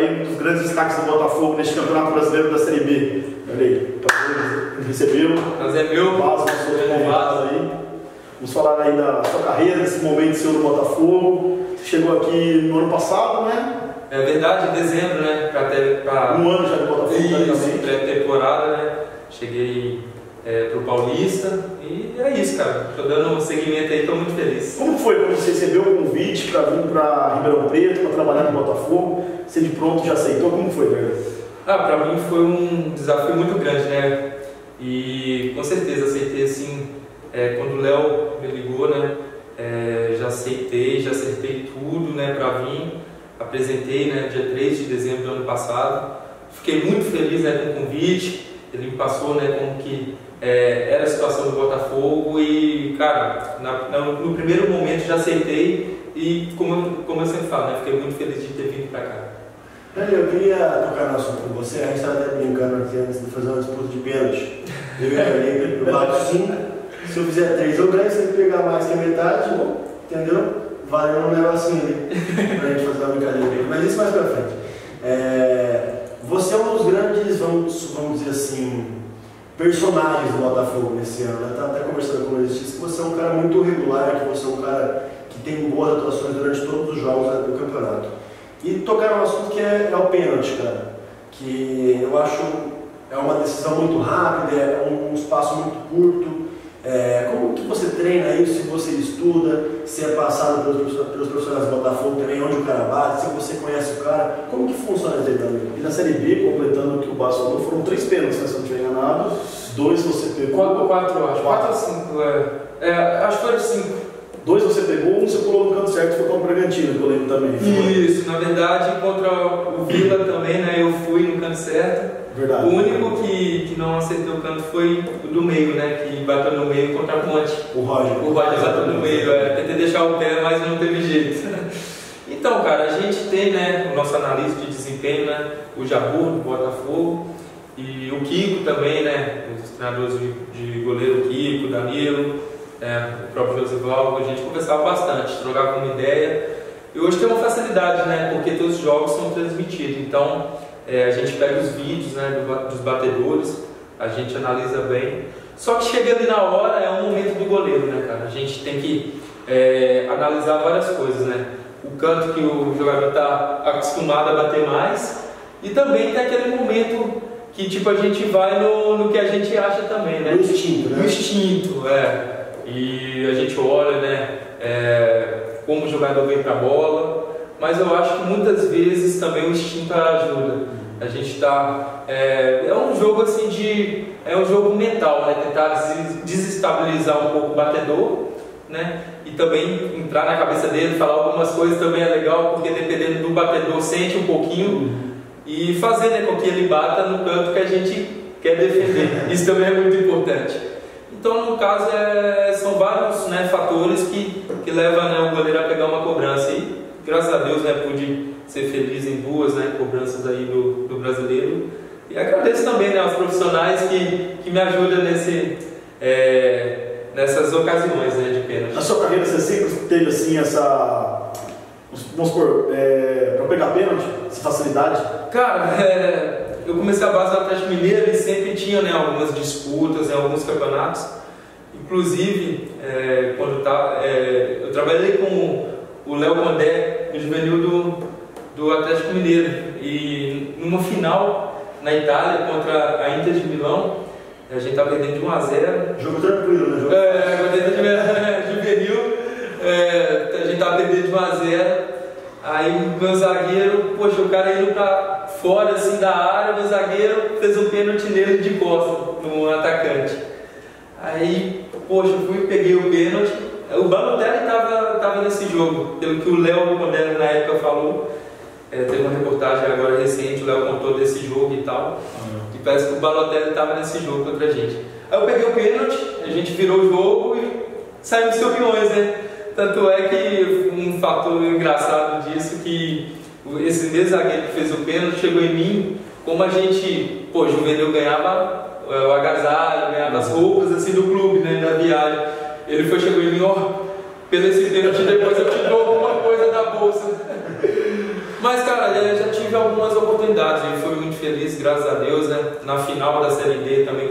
aí, um dos grandes destaques do Botafogo neste Campeonato Brasileiro da Série B. Olha aí, recebeu. Prazer é meu. Vaso, aí. Vamos falar aí da sua carreira, desse momento seu no Botafogo. Você chegou aqui no ano passado, né? É verdade, em dezembro, né? Pra um ano já no Botafogo. Isso, pré-temporada, né? Cheguei pro Paulista e é isso, cara. Tô dando um seguimento aí, tô muito feliz. Como foi quando você recebeu o convite para vir para Ribeirão Preto, para trabalhar no Botafogo? Você de pronto já aceitou? Como foi, velho? Para mim foi um desafio muito grande, né? E com certeza aceitei assim, quando o Léo me ligou, né? Já aceitei, já acertei tudo, né? Para vir, apresentei, né? Dia 3 de dezembro do ano passado. Fiquei muito feliz, né? Com o convite. Ele me passou, né? Como que era a situação do Botafogo e, cara, no primeiro momento já aceitei e, como eu sempre falo, né? Fiquei muito feliz de ter vindo para cá. Eu queria tocar no assunto com você. A gente estava até brincando aqui antes de fazer uma disputa de pênalti. Eu bato 5, se eu fizer 3 eu ganho, se ele pegar mais que a metade, entendeu? Valendo um negocinho ali pra gente fazer uma brincadeira. Mas isso mais pra frente. Você é um dos grandes, vamos dizer assim, personagens do Botafogo nesse ano. Eu estava até conversando com eles, disse que você é um cara muito regular, que você é um cara que tem boas atuações durante todos os jogos do campeonato. E tocar um assunto que é o pênalti, cara, que eu acho uma decisão muito rápida, é um espaço muito curto. Como que você treina isso, se você estuda, se é passado pelos profissionais do Botafogo também, onde o cara bate, se você conhece o cara, como que funciona esse treinamento? E na Série B, completando o que o Basso falou, foram 3 pênaltis, né, se eu não estiver enganado, 2 você pegou. 4, eu acho. 4 ou 5, acho que foram 5. 2 você pegou, 1 você pulou no canto certo e foi contra o Bragantino, que eu lembro também. Isso, na verdade, contra o Vila também, né, eu fui no canto certo. Verdade. O único que não acertou o canto foi o do meio, né, que bateu no meio contra a Ponte. O Roger bateu no meio, tentei deixar o pé, mas não teve jeito. Então, cara, a gente tem, né, o nosso analista de desempenho, né, o Jabur, do Botafogo, e o Kiko também, né, os treinadores de goleiro Kiko, Danilo, o próprio Josival, a gente conversava bastante, trocava uma ideia. E hoje tem uma facilidade, né, porque todos os jogos são transmitidos, então a gente pega os vídeos, né, dos batedores, a gente analisa bem. Só que chega ali na hora é um momento do goleiro, né, cara? A gente tem que analisar várias coisas, né? O canto que o jogador está acostumado a bater mais e também tem aquele momento que tipo a gente vai no que a gente acha também, né? O instinto, né? O instinto, E a gente olha, né? Como o jogador vem para a bola, mas eu acho que muitas vezes também o instinto ajuda. A gente está é um jogo assim é um jogo mental, né? Tentar desestabilizar um pouco o batedor, né? E também entrar na cabeça dele, falar algumas coisas também é legal, porque dependendo do batedor sente um pouquinho e fazer, né, com que ele bata no canto que a gente quer defender. Isso também é muito importante. Então, no caso, são vários, né, fatores que levam, né, o goleiro a pegar uma cobrança. E, graças a Deus, né, pude ser feliz em 2, né, cobranças aí do brasileiro. E agradeço também, né, aos profissionais que me ajudam nessas ocasiões, né, de pênalti. Na sua carreira, você sempre teve assim vamos supor, para pegar pênalti, essa facilidade? Cara, eu comecei a base do Atlético Mineiro e sempre tinha, né, algumas disputas em alguns campeonatos. Inclusive, quando eu trabalhei com o Léo Condé no juvenil do Atlético Mineiro e numa final na Itália contra a Inter de Milão, a gente estava perdendo de 1-0. Jogo tranquilo, né? Juvenil, a gente estava perdendo de 1-0. Aí o meu zagueiro, poxa, o cara indo pra fora assim da área, o meu zagueiro fez um pênalti nele de costa, no atacante. Aí, poxa, eu fui, peguei o pênalti. O Balotelli tava nesse jogo, pelo que o Léo Condé na época falou. Teve uma reportagem agora recente, o Léo contou desse jogo e tal. E parece que o Balotelli estava nesse jogo contra a gente. Aí eu peguei o pênalti, a gente virou o jogo e saímos campeões, né? Tanto é que um fator engraçado disso que esse mesmo zagueiro que fez o pênalti chegou em mim, como a gente, o juvenil ganhava o agasalho, ganhava as roupas assim do clube, né, da viagem. Ele chegou em mim, pelo esse pênalti depois eu te dou alguma coisa da bolsa. Mas, cara, eu já tive algumas oportunidades. Eu fui muito feliz, graças a Deus, né? Na final da Série D também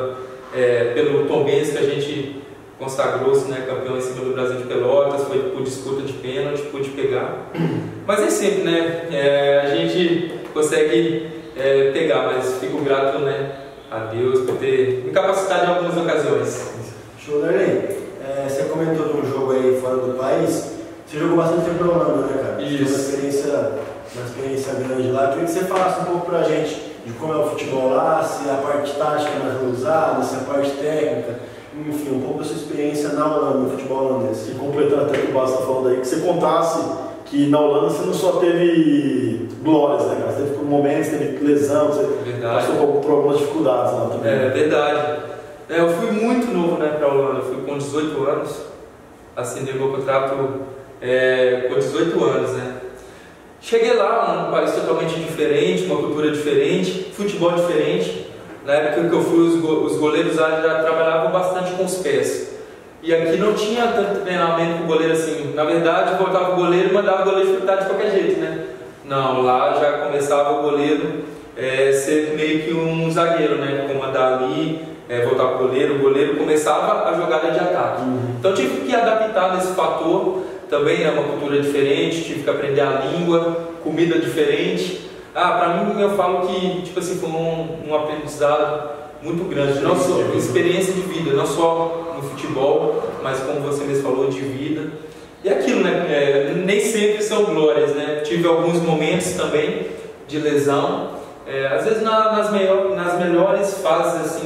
pelo Tombense, que a gente consagrou-se, né? Campeão em cima do Brasil de Pelotas. Foi por disputa de pênalti, pude pegar. Mas é sempre, né? A gente consegue pegar, mas fico grato, né? A Deus por ter me capacitado em algumas ocasiões. Show, Darley. Você comentou de um jogo aí fora do país. Você jogou bastante tempo na Holanda, né, cara? Isso. Uma experiência grande lá. Eu queria que você falasse um pouco pra gente de como é o futebol lá, se a parte tática é mais usada, se a parte técnica, enfim, um pouco da sua experiência na Holanda, no futebol holandês. E completando até o que o Basta está falando aí, que você contasse que na Holanda você não só teve glórias, né, cara? Você teve momentos, teve lesão, você passou por algumas dificuldades lá também. É verdade. Eu fui muito novo, né, para a Holanda. Eu fui com 18 anos, assinei meu contrato com 18 anos, né. Cheguei lá, um país totalmente diferente, uma cultura diferente, futebol diferente. Na época que eu fui, os goleiros já trabalhavam bastante com os pés. E aqui não tinha tanto treinamento com o goleiro assim. Na verdade, voltava o goleiro e mandava o goleiro chutar de qualquer jeito, né? Não, lá já começava o goleiro ser meio que um zagueiro, né? Comandar ali, voltar para o goleiro começava a jogada de ataque. Então eu tive que adaptar nesse fator. Também é uma cultura diferente, tive que aprender a língua, comida diferente. Para mim, eu falo que tipo assim, foi um aprendizado muito grande, não só experiência de vida, não só no futebol, mas como você mesmo falou, de vida. E aquilo, né? Nem sempre são glórias, né? Tive alguns momentos também de lesão, às vezes nas melhores fases, assim,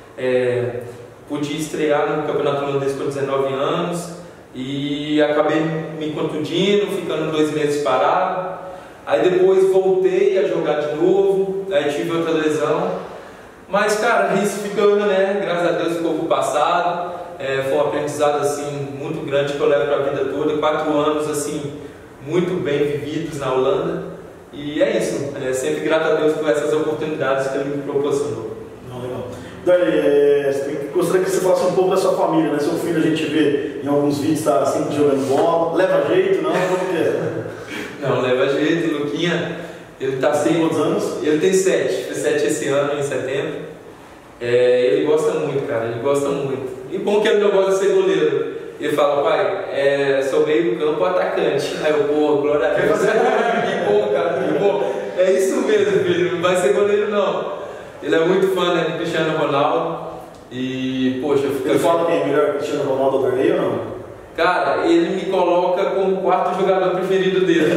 pude estrear no Campeonato Holandês com 19 anos e acabei me contundindo, ficando 2 meses parado. Aí depois voltei a jogar de novo, aí tive outra lesão. Mas, cara, isso ficou, né? Graças a Deus ficou pro passado. Foi um aprendizado, assim, muito grande que eu levo para a vida toda. 4 anos, assim, muito bem vividos na Holanda. E é isso. Sempre grato a Deus por essas oportunidades que Ele me proporcionou. Não, legal. Dani, gostaria que você falasse um pouco da sua família, né? Seu filho a gente vê em alguns vídeos, está sempre jogando bola. Leva jeito, não? Como que é? Não, leva jeito. Luquinha, ele tá sem... Quantos anos? Ele tem 7. Fez 7 esse ano, em setembro. Ele gosta muito, cara. Ele gosta muito. E bom que ele não gosta de ser goleiro. Ele fala, pai, sou meio campo atacante. Aí eu, pô, glória a Deus. Que bom, cara, que bom. É isso mesmo, filho. Não vai ser goleiro, não. Ele é muito fã, né, de Cristiano Ronaldo. E, poxa, Ele fala quem é melhor, Cristiano Ronaldo ou Darley ou não? Cara, ele me coloca como o 4º jogador preferido dele.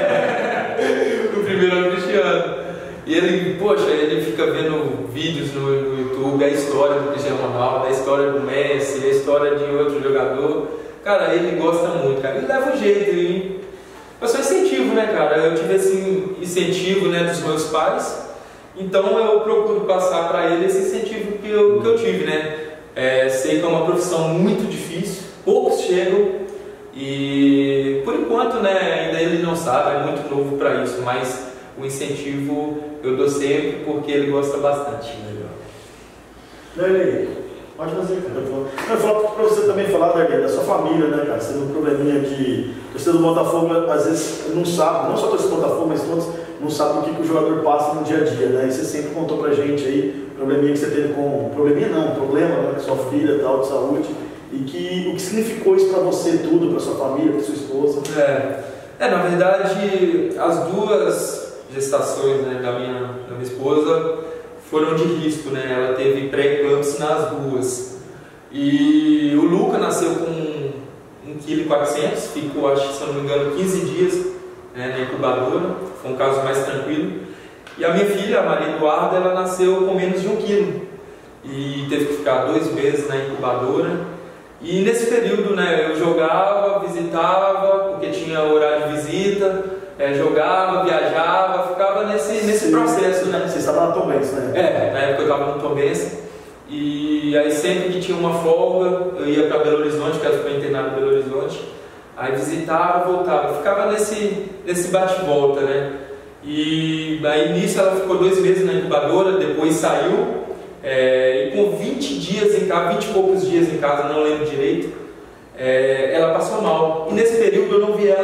O primeiro é o Cristiano. E ele, poxa, ele fica vendo vídeos no YouTube, a história do Cristiano Ronaldo, a história do Messi, a história de outro jogador. Cara, ele gosta muito, cara. Ele leva um jeito. Eu sou incentivo, né, cara? Eu tive esse incentivo, né, dos meus pais. Então eu procuro passar para ele esse incentivo que eu tive, né? Sei que é uma profissão muito difícil, poucos chegam e por enquanto, né, ainda ele não sabe, é muito novo para isso, mas o incentivo eu dou sempre porque ele gosta bastante. Legal. Darley, pode fazer, cara. Eu falo para você também falar, Darley, da sua família, né, cara? Você tem um probleminha que o torcedor do Botafogo às vezes não sabe, não só o torcedor do Botafogo, mas todos não sabem o que o jogador passa no dia a dia, né? E você sempre contou pra gente aí probleminha que você teve com... Probleminha não, problema, né, com sua filha, tal, de saúde. E o que significou isso pra você tudo, pra sua família, pra sua esposa? Na verdade, as 2 gestações, né, da minha esposa foram de risco, né? Ela teve pré-eclâmpsia nas 2. E o Luca nasceu com 1,4 kg, ficou, acho que se eu não me engano, 15 dias na incubadora, foi um caso mais tranquilo. E a minha filha, a Maria Eduarda, ela nasceu com menos de 1 kg e teve que ficar 2 meses na incubadora. E nesse período, né, eu jogava, visitava, porque tinha horário de visita, jogava, viajava, ficava nesse processo, né? Você estava na Tombense, né? Na época eu estava no Tombense. E aí sempre que tinha uma folga, eu ia para Belo Horizonte, que era para internado em Belo Horizonte. Aí visitava, voltava, ficava nesse bate-volta, né? E aí nisso ela ficou 2 meses na incubadora, depois saiu. E com 20 dias em casa, 20 e poucos dias em casa, não lembro direito, ela passou mal. E nesse período eu não vi ela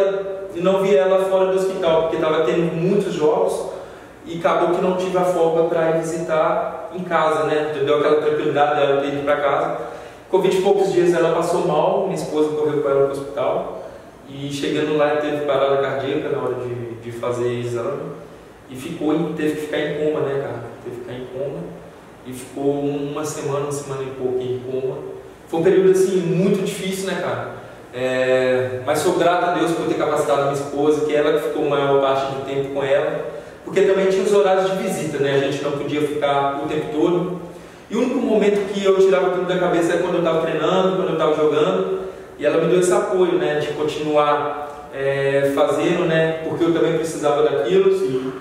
e não vi ela fora do hospital, porque estava tendo muitos jogos e acabou que não tive a folga para ir visitar em casa, né? Deu aquela tranquilidade dela ter ido para casa. Com 20 e poucos dias ela passou mal, minha esposa correu com ela para o hospital e chegando lá teve parada cardíaca na hora de fazer exame e teve que ficar em coma, né, cara? Teve que ficar em coma e ficou uma semana e pouco em coma. Foi um período assim muito difícil, né, cara? Mas sou grato a Deus por ter capacitado minha esposa, que ela que ficou a maior parte do tempo com ela, porque também tinha os horários de visita, né? A gente não podia ficar o tempo todo. E o único momento que eu tirava tudo da cabeça é quando eu estava treinando, quando eu estava jogando, e ela me deu esse apoio, né? De continuar fazendo, né? Porque eu também precisava daquilo,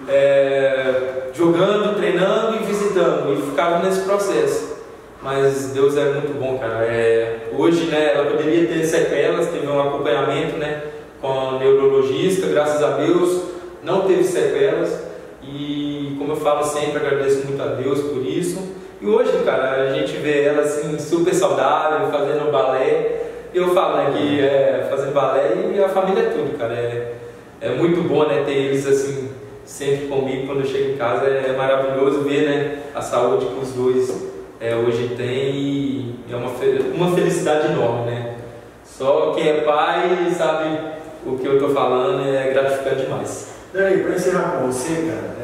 jogando, treinando e visitando, e ficava nesse processo. Mas Deus é muito bom, cara. Hoje, né, ela poderia ter sequelas, teve um acompanhamento, né, com a neurologista, graças a Deus, não teve sequelas. E como eu falo sempre, agradeço muito a Deus por isso. E hoje, cara, a gente vê ela assim, super saudável, fazendo balé. Eu falo, né, que fazendo balé e a família é tudo, cara. É muito bom, né, ter eles assim, sempre comigo quando eu chego em casa. É maravilhoso ver, né, a saúde que os dois hoje tem e é uma felicidade enorme, né? Só quem é pai sabe o que eu tô falando, é gratificante demais. Dani, para encerrar com você, cara,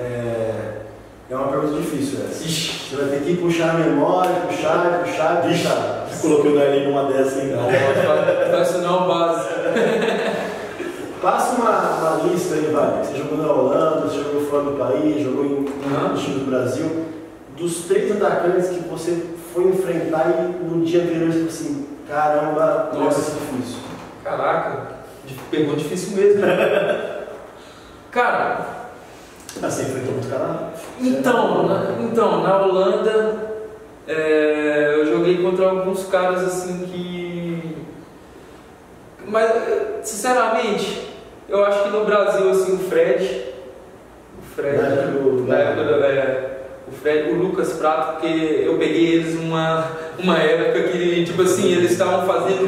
é uma pergunta difícil essa. Ixi. Você vai ter que puxar a memória, puxar. Coloquei o Dani numa dessa, hein? Não faz isso não, base. Passa uma lista aí, vai. Você jogou na Holanda, você jogou fora do país, jogou em time do Brasil. Dos 3 atacantes que você foi enfrentar e no dia anterior você falou assim, caramba, nossa, isso é difícil. Caraca, pegou difícil mesmo, né? Cara, você enfrentou muito cara? Então, na Holanda eu joguei contra alguns caras assim que... Mas, sinceramente, eu acho que no Brasil, assim, o Fred, na época o Fred, o Lucas Prato, porque eu peguei eles uma época que, tipo assim, eles estavam fazendo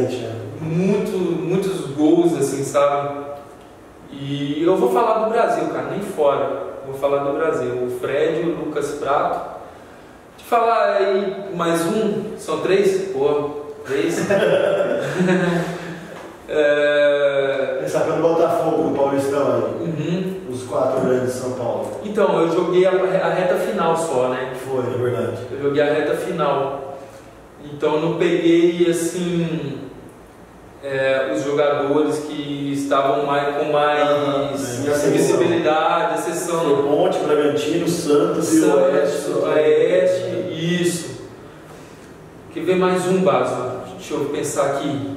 muitos gols, assim, sabe? E eu vou falar do Brasil, cara, nem fora. Vou falar do Brasil. O Fred, o Lucas Prato. De falar aí mais um, são 3? Pô, 3. Pensar pelo Botafogo, no Paulistão aí. Uhum. Os 4 grandes de São Paulo. Então, eu joguei a reta final só, né? Foi, é verdade. Eu joguei a reta final. Então, eu não peguei, assim, os jogadores que estavam com mais visibilidade, exceção. Foi Ponte, Bragantino, Santos e Oeste, isso. Quer ver mais um, Baso? Deixa eu pensar aqui.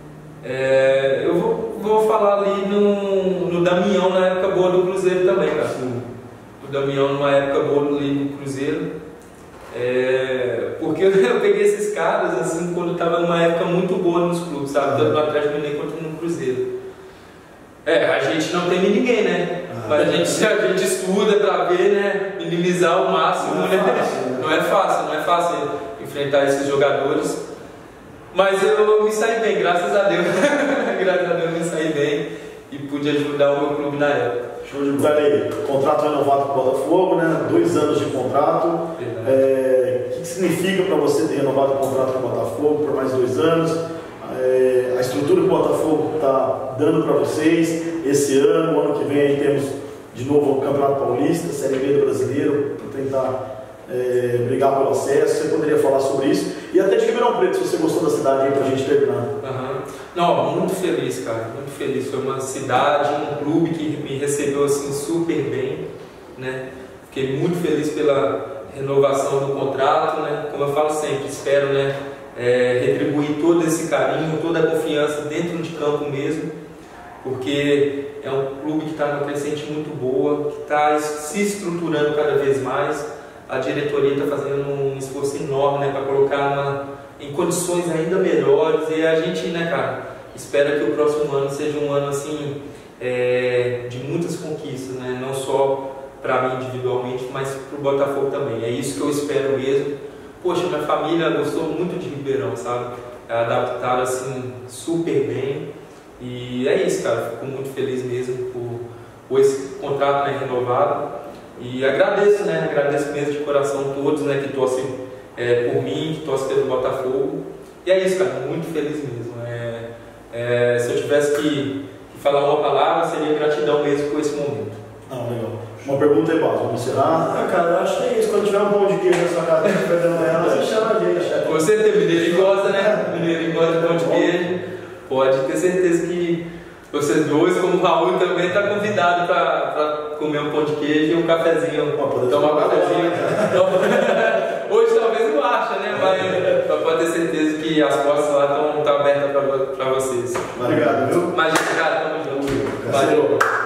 Eu vou falar ali no Damião, na época boa do Cruzeiro também, cara. Sim. O Damião, numa época boa ali no Cruzeiro. Porque eu peguei esses caras assim quando estava numa época muito boa nos clubes, sabe? Tanto no Atlético Mineiro quanto no Cruzeiro. A gente não tem ninguém, né? Mas a gente estuda para ver, né? Minimizar o máximo, né? Não é fácil enfrentar esses jogadores. Mas eu me saí bem, graças a Deus. Graças a Deus eu me saí bem e pude ajudar o meu clube na época. Show de bola. Aí, contrato renovado com o Botafogo, né? 2 anos de contrato. O que significa para você ter renovado o contrato com o Botafogo por mais 2 anos? A estrutura que o Botafogo está dando para vocês esse ano, o ano que vem aí temos de novo o Campeonato Paulista, Série B do Brasileiro, para tentar brigar pelo acesso. Você poderia falar sobre isso? E até de Ribeirão Preto, se você gostou da cidade aí, para a gente terminar. Não, muito feliz, cara, muito feliz. Foi uma cidade, um clube que me recebeu assim super bem, né? Fiquei muito feliz pela renovação do contrato, né? Como eu falo sempre, espero, né, retribuir todo esse carinho, toda a confiança dentro de campo mesmo, porque é um clube que está numa crescente muito boa, que está se estruturando cada vez mais. A diretoria está fazendo um esforço enorme, né, para colocar em condições ainda melhores, e a gente, né, cara, espera que o próximo ano seja um ano assim de muitas conquistas, né, não só para mim individualmente, mas para o Botafogo também. É isso que eu espero mesmo. Poxa, minha família gostou muito de Ribeirão, sabe? Adaptaram assim super bem. E é isso, cara, fico muito feliz mesmo por esse contrato, né, renovado. E agradeço mesmo de coração todos, né, que torcem por mim, que torcem pelo Botafogo. E é isso, cara, muito feliz mesmo. Se eu tivesse que falar uma palavra, seria gratidão mesmo por esse momento. Não, legal. Uma pergunta aí, Bas, vamos encerrar? Cara, eu acho que é isso. Quando tiver um pão de queijo na sua casa, você chama a gente. Com certeza, o mineirinho gosta, né? O mineirinho gosta de pão de queijo. Pode ter certeza que vocês dois, como o Raul, também está convidado para comer um pão de queijo e um cafezinho. Tomar um cafezinho. Hoje talvez não acha, né? Mas pode ter certeza que as portas lá estão abertas para vocês. Obrigado, viu? Mas, cara, tamo junto. Valeu.